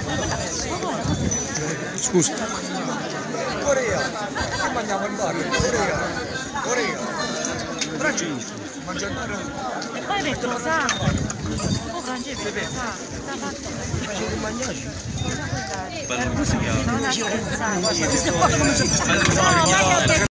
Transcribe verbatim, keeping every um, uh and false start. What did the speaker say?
Scusa. Corea, che mangiamo il bar? Corea, Corea, francese, mangia il bar. E poi mettono sangue, poi francese mettono sangue, Che mangiaci? non ha senso.